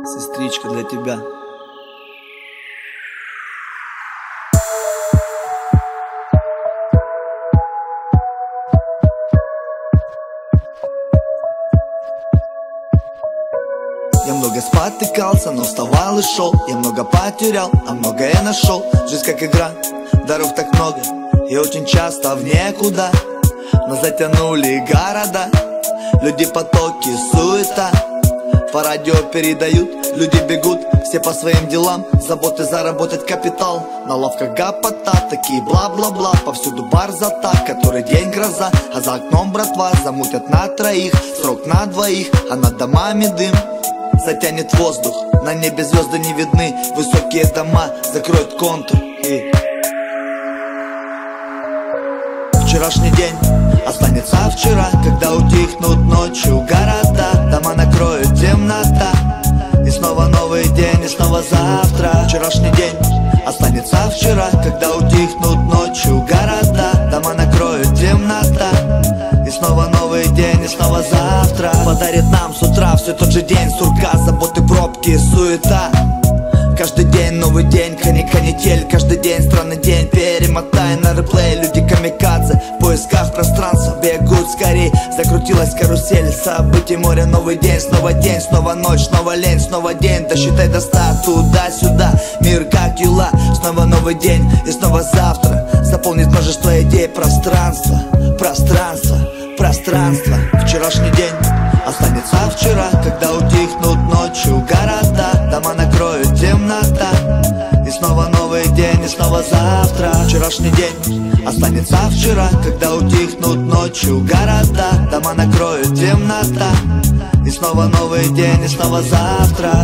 Сестричка, для тебя. Я много спотыкался, но вставал и шел. Я много потерял, а многое нашел. Жизнь как игра, дорог так много, и очень часто в никуда. Но затянули города, люди, потоки, суета. По радио передают, люди бегут, все по своим делам. Заботы заработать капитал, на лавках гопота, такие бла-бла-бла. Повсюду барзата, который день гроза, а за окном братва замутят на троих. Срок на двоих, а над домами дым затянет воздух, на небе звезды не видны. Высокие дома закроют контур и... Вчерашний день останется вчера, когда утихнут ночью города. Дома накроет темнота, и снова новый день, и снова завтра. Вчерашний день останется вчера, когда утихнут ночью города. Дома накроет темнота, и снова новый день, и снова завтра. Подарит нам с утра все тот же день сурка, заботы, пробки, суета. Каждый день новый день, канитель. Каждый день странный день, перемотай на реплей. Люди камикадзе, в поисках пространства бегут скорей. Закрутилась карусель событий, море, новый день, снова ночь, снова лень, снова день. Досчитай до 100, туда-сюда, мир как юла. Снова новый день, и снова завтра заполнит множество идей. Пространство, пространство, пространство. Вчерашний день останется вчера, когда утихнут ночью города. Дома накроют темнота, и снова новый день, и снова завтра. Вчерашний день останется вчера, когда утихнут ночью города. Дома накроют темнота, и снова новый день, и снова завтра.